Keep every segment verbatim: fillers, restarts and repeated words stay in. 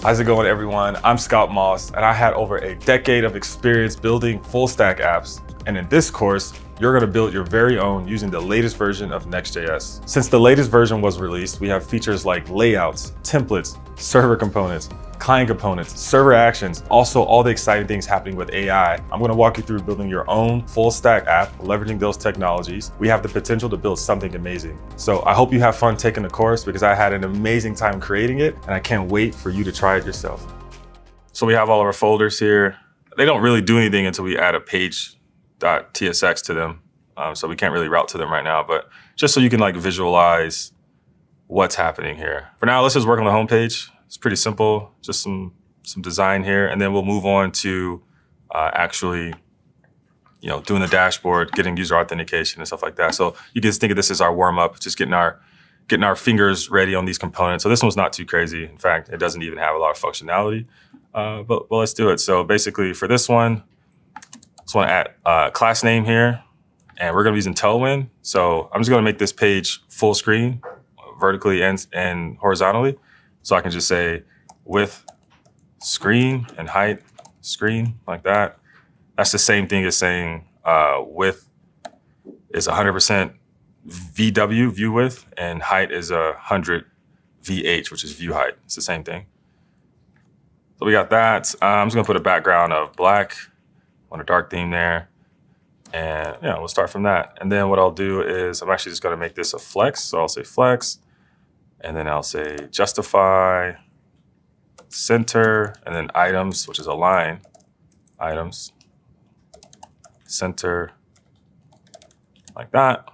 How's it going, everyone? I'm Scout Moss, and I had over a decade of experience building full stack apps. And in this course, you're gonna build your very own using the latest version of Next.js. Since the latest version was released, we have features like layouts, templates, server components, client components, server actions, also all the exciting things happening with A I. I'm gonna walk you through building your own full stack app, leveraging those technologies. We have the potential to build something amazing. So I hope you have fun taking the course because I had an amazing time creating it and I can't wait for you to try it yourself. So we have all of our folders here. They don't really do anything until we add a page.tsx to them. Um, so we can't really route to them right now, but just so you can like visualize what's happening here. For now, let's just work on the home page. It's pretty simple, just some some design here, and then we'll move on to uh, actually, you know, doing the dashboard, getting user authentication and stuff like that. So you can just think of this as our warm up, just getting our getting our fingers ready on these components. So this one's not too crazy. In fact, it doesn't even have a lot of functionality, uh, but well, let's do it. So basically, for this one, I just want to add a class name here, and we're going to be using Tailwind. So I'm just going to make this page full screen, vertically and and horizontally. So I can just say width, screen, and height, screen, like that. That's the same thing as saying uh, width is one hundred percent V W, view width, and height is one hundred V H, which is view height. It's the same thing. So we got that. Uh, I'm just gonna put a background of black, want a dark theme there. And yeah, we'll start from that. And then what I'll do is I'm actually just gonna make this a flex. So I'll say flex. And then I'll say justify, center, and then items, which is a line, items, center, like that.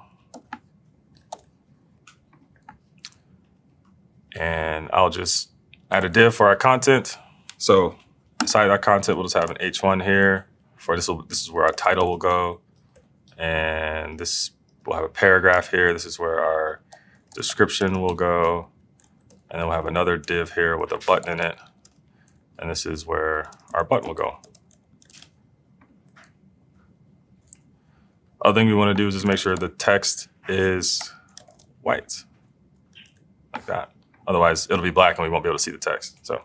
And I'll just add a div for our content. So inside our content, we'll just have an H one here. For this, will, this is where our title will go. And this, we'll have a paragraph here. This is where our description will go, and then we'll have another div here with a button in it, and this is where our button will go. Other thing we want to do is just make sure the text is white, like that. Otherwise, it'll be black and we won't be able to see the text. So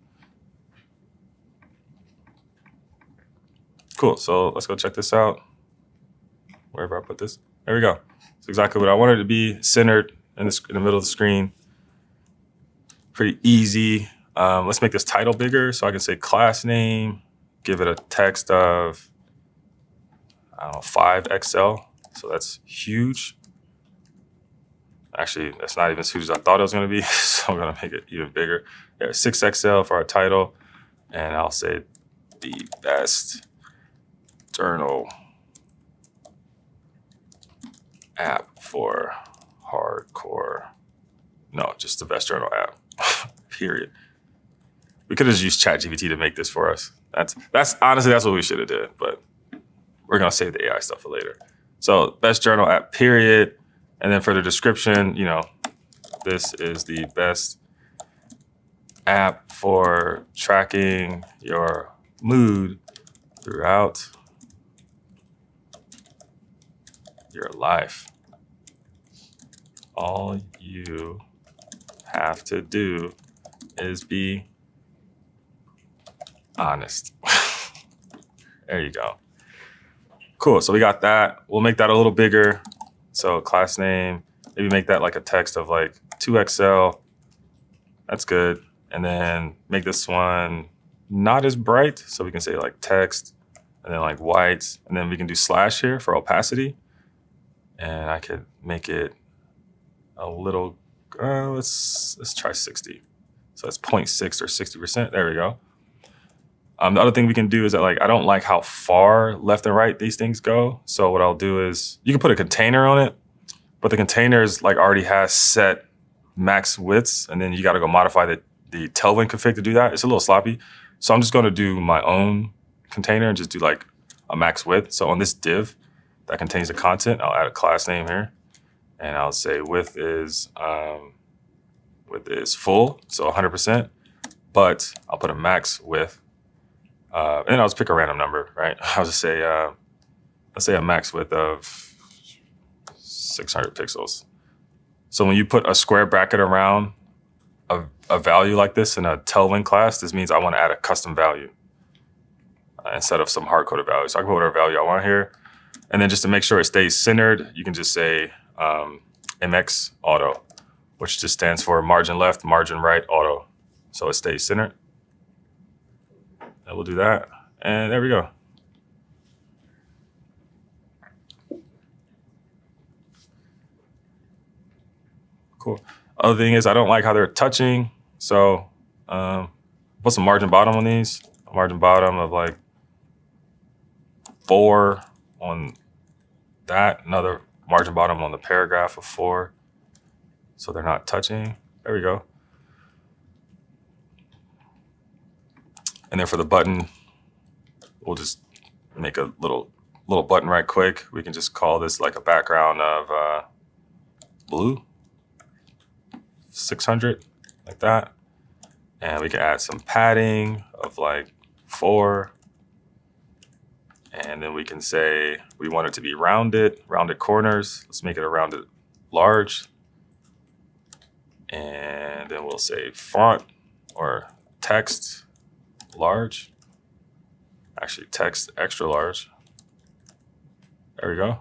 cool. So let's go check this out. Wherever I put this, there we go. It's exactly what I wanted it to be, centered in the, in the middle of the screen. Pretty easy. Um, let's make this title bigger. So I can say class name, give it a text of, I don't know, five X L. So that's huge. Actually, that's not even as huge as I thought it was gonna be. So I'm gonna make it even bigger. Yeah, six X L for our title. And I'll say the best journal app for hardcore. No, just the best journal app, period. We could have just used ChatGPT to make this for us. That's, that's honestly, that's what we should have did, but we're gonna save the A I stuff for later. So best journal app, period. And then for the description, you know, this is the best app for tracking your mood throughout your life. All you have to do is be honest. There you go. Cool, so we got that. We'll make that a little bigger. So class name, maybe make that like a text of like two X L. That's good. And then make this one not as bright. So we can say like text and then like white. And then we can do slash here for opacity. And I could make it a little, uh, let's let's try sixty. So that's zero point six or sixty percent. There we go. Um, the other thing we can do is that like I don't like how far left and right these things go. So what I'll do is you can put a container on it, but the containers like already has set max widths, and then you got to go modify the the Tailwind config to do that. It's a little sloppy. So I'm just going to do my own container and just do like a max width. So on this div that contains the content, I'll add a class name here. And I'll say width is um, width is full, so one hundred percent. But I'll put a max width, uh, and I'll just pick a random number, right? I'll just say uh, let's say a max width of six hundred pixels. So when you put a square bracket around a a value like this in a Tailwind class, this means I want to add a custom value uh, instead of some hard-coded value. So I can put whatever value I want here. And then just to make sure it stays centered, you can just say um, M X auto, which just stands for margin left, margin right, auto. So it stays centered. And we'll do that. And there we go. Cool. Other thing is I don't like how they're touching. So um, put some margin bottom on these. A margin bottom of like four on that. Another margin bottom on the paragraph of four. So they're not touching. There we go. And then for the button, we'll just make a little little button right quick. We can just call this like a background of uh, blue, six hundred, like that. And we can add some padding of like four. And then we can say we want it to be rounded, rounded corners. Let's make it a rounded large. And then we'll say font or text large. Actually, text extra large. There we go.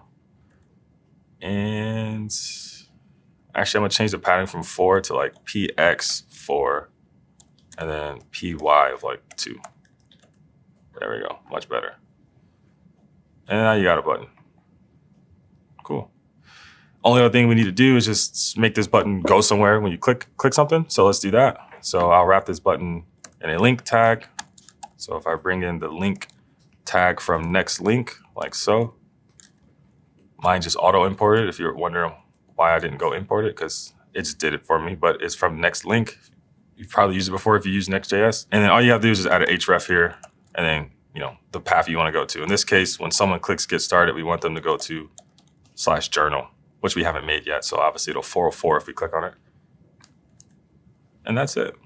And actually, I'm gonna change the padding from four to like P X four, and then P Y of like two. There we go, much better. And now you got a button. Cool. Only other thing we need to do is just make this button go somewhere when you click click something. So let's do that. So I'll wrap this button in a link tag. So if I bring in the link tag from next link, like so, mine just auto imported. If you're wondering why I didn't go import it, because it just did it for me, but it's from next link. You've probably used it before if you use Next.js. And then all you have to do is just add an href here, and then, you know, the path you want to go to. In this case, when someone clicks get started, we want them to go to slash journal, which we haven't made yet. So obviously it'll four oh four if we click on it. And that's it.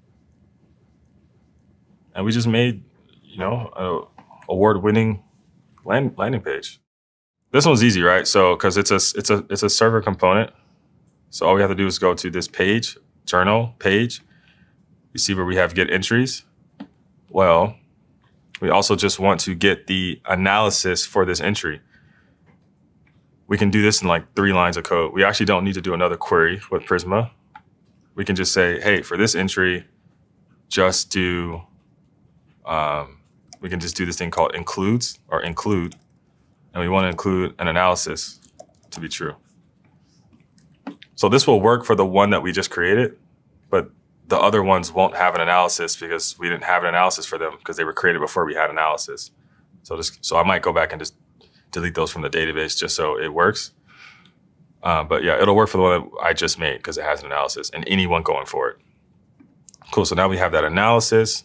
And we just made, you know, a award-winning land, landing page. This one's easy, right? So, because it's a it's a it's a server component. So all we have to do is go to this page, journal page. You see where we have get entries. Well, we also just want to get the analysis for this entry. We can do this in like three lines of code. We actually don't need to do another query with Prisma. We can just say, hey, for this entry, just do. Um, we can just do this thing called includes or include, and we want to include an analysis to be true. So this will work for the one that we just created, but the other ones won't have an analysis because we didn't have an analysis for them because they were created before we had analysis. So this, so I might go back and just delete those from the database just so it works. Uh, but yeah, it'll work for the one that I just made because it has an analysis and anyone going for it. Cool, so now we have that analysis.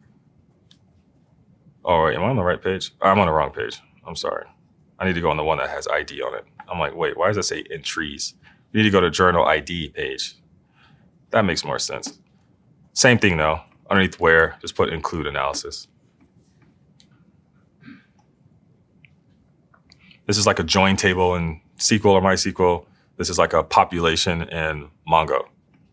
Oh, wait, am I on the right page? I'm on the wrong page. I'm sorry. I need to go on the one that has I D on it. I'm like, wait, why does that say entries? You need to go to journal I D page. That makes more sense. Same thing though. Underneath where, just put include analysis. This is like a join table in S Q L or MySQL. This is like a population in Mongo.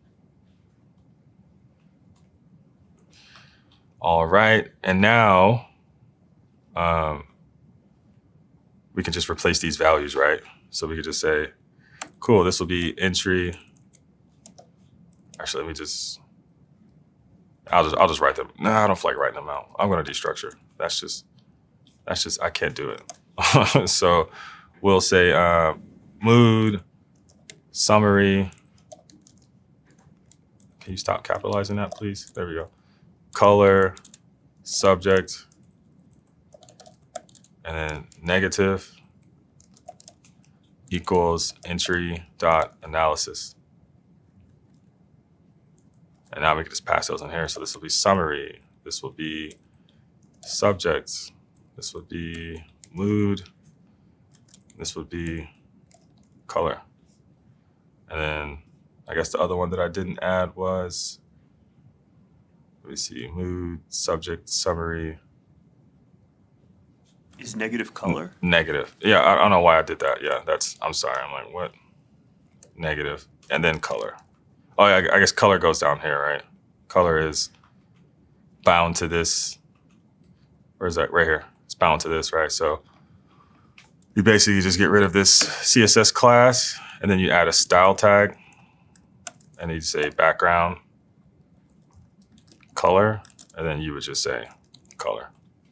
All right, and now um, we can just replace these values, right? So we could just say, cool, this will be entry. Actually, let me just, I'll just, I'll just write them. No, I don't feel like writing them out. I'm gonna destructure. That's just, that's just, I can't do it. So we'll say uh, mood, summary. Can you stop capitalizing that, please? There we go. Color, subject, and then negative equals entry dot analysis. And now we can just pass those in here. So this will be summary. This will be subject. This would be mood. This would be color. And then I guess the other one that I didn't add was, let me see, mood, subject, summary. Is negative color? N negative. Yeah, I, I don't know why I did that. Yeah, that's, I'm sorry. I'm like, what? Negative. And then color. Oh, yeah, I guess color goes down here, right? color is bound to this. Where is that? Right here. It's bound to this, right? So you basically just get rid of this C S S class, and then you add a style tag, and you say background color, and then you would just say color.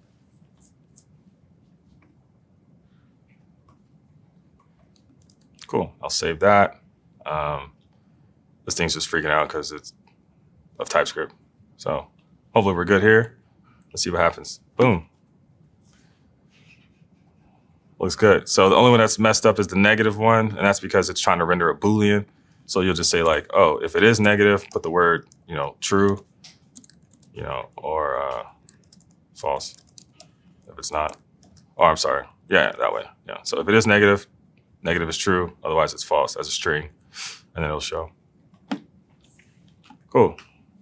Cool, I'll save that. Um, this thing's just freaking out because it's of TypeScript. So hopefully we're good here. Let's see what happens. Boom. Looks good. So the only one that's messed up is the negative one, and that's because it's trying to render a Boolean. So you'll just say like, oh, if it is negative, put the word, you know, true, you know, or uh, false. If it's not, oh, I'm sorry. Yeah, that way. Yeah. So if it is negative, negative is true. Otherwise, it's false as a string, and then it'll show. Cool.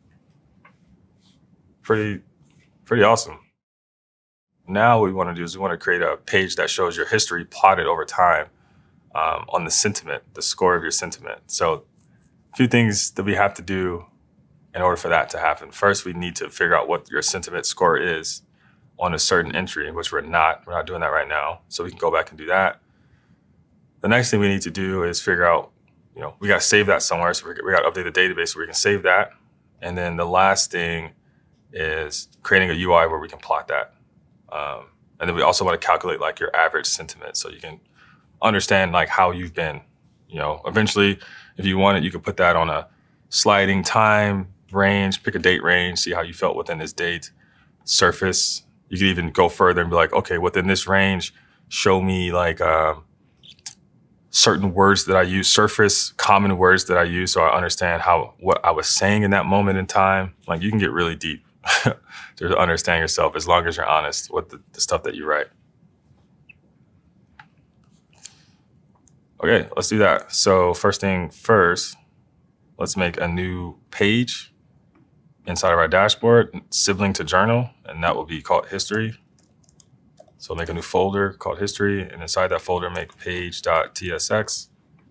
Pretty, pretty awesome. Now what we want to do is we want to create a page that shows your history plotted over time um, on the sentiment, the score of your sentiment. So a few things that we have to do in order for that to happen. First, we need to figure out what your sentiment score is on a certain entry, which we're not. We're not doing that right now. So we can go back and do that. The next thing we need to do is figure out, you know, we got to save that somewhere. So we got to update the database so we can save that. And then the last thing is creating a U I where we can plot that. Um, and then we also want to calculate like your average sentiment so you can understand like how you've been, you know, eventually if you want it, you can put that on a sliding time range, pick a date range, see how you felt within this date, surface. You could even go further and be like, okay, within this range, show me like um, certain words that I use, surface common words that I use so I understand how what I was saying in that moment in time. Like you can get really deep to understand yourself as long as you're honest with the, the stuff that you write. Okay, let's do that. So first thing first, let's make a new page inside of our dashboard, sibling to journal, and that will be called history. So make a new folder called history, and inside that folder, make page.tsx.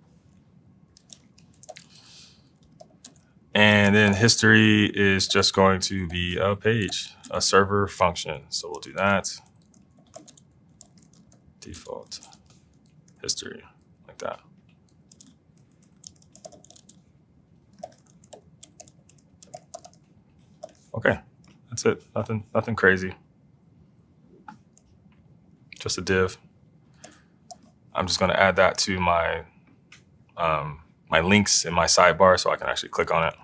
And then history is just going to be a page, a server function. So we'll do that. Default history, like that. Okay, that's it. Nothing, nothing crazy. Just a div. I'm just going to add that to my um, my links in my sidebar so I can actually click on it.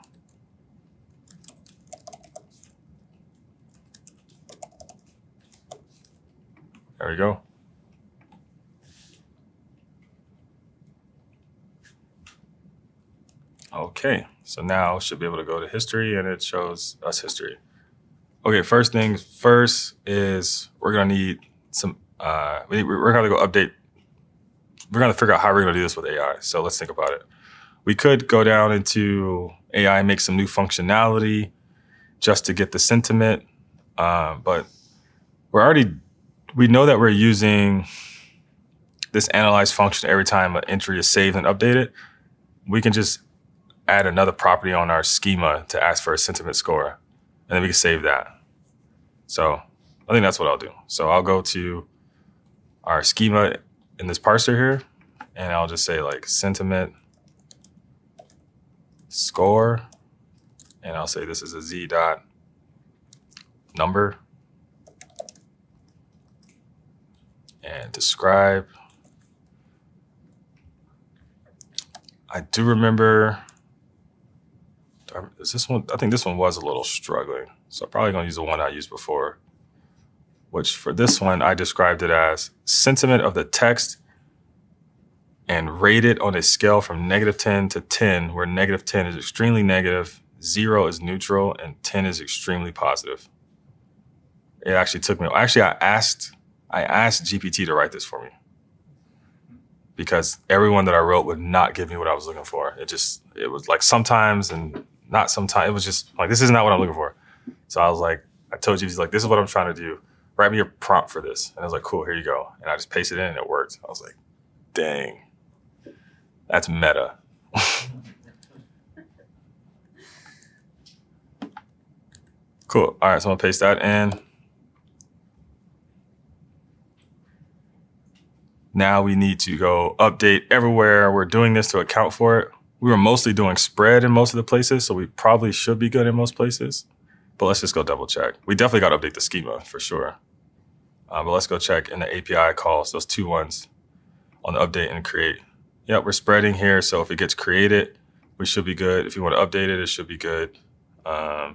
There we go. Okay, so now should be able to go to history and it shows us history. Okay, first things first is we're gonna need some, uh, we, we're gonna go update, we're gonna figure out how we're gonna do this with A I. So let's think about it. We could go down into A I and make some new functionality just to get the sentiment, uh, but we're already, we know that we're using this analyze function every time an entry is saved and updated. We can just add another property on our schema to ask for a sentiment score, and then we can save that. So I think that's what I'll do. So I'll go to our schema in this parser here, and I'll just say like sentiment score, and I'll say this is a z dot number, and describe. I do remember, is this one, I think this one was a little struggling. So I'm probably gonna use the one I used before, which for this one, I described it as sentiment of the text and rate it on a scale from negative ten to ten, where negative ten is extremely negative, zero is neutral, and ten is extremely positive. It actually took me, actually I asked, I asked G P T to write this for me because everyone that I wrote would not give me what I was looking for. It just, it was like sometimes and not sometimes. It was just like, this is not what I'm looking for. So I was like, I told G P T, like, this is what I'm trying to do. Write me a prompt for this. And I was like, cool, here you go. And I just pasted it in and it worked. I was like, dang, that's meta. Cool. All right, so I'm gonna paste that in. Now we need to go update everywhere. We're doing this to account for it. We were mostly doing spread in most of the places, so we probably should be good in most places. But let's just go double check. We definitely got to update the schema for sure. Uh, but let's go check in the A P I calls, those two ones on the update and create. Yep, we're spreading here. So if it gets created, we should be good. If you want to update it, it should be good. Um,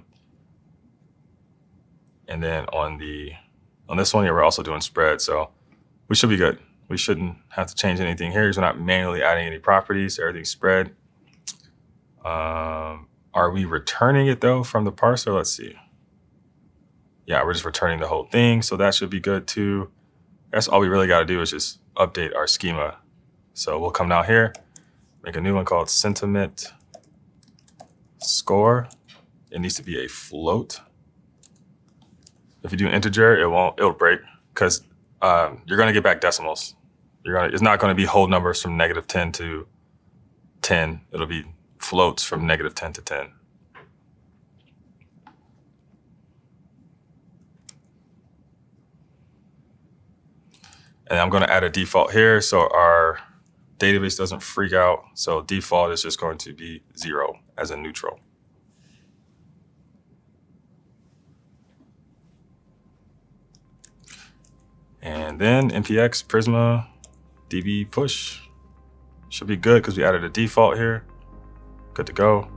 and then on the on this one, yeah, we're also doing spread. So we should be good. We shouldn't have to change anything here because we're not manually adding any properties. Everything's spread. Um, are we returning it though from the parser? Let's see. Yeah, we're just returning the whole thing. So that should be good too. That's all we really got to do is just update our schema. So we'll come down here, make a new one called sentiment score. It needs to be a float. If you do integer, it won't, it'll break because um, you're going to get back decimals. You're gonna, it's not going to be whole numbers from negative ten to ten. It'll be floats from negative ten to ten. And I'm going to add a default here so our database doesn't freak out. So default is just going to be zero as a neutral. And then N P X Prisma D B push should be good because we added a default here. Good to go.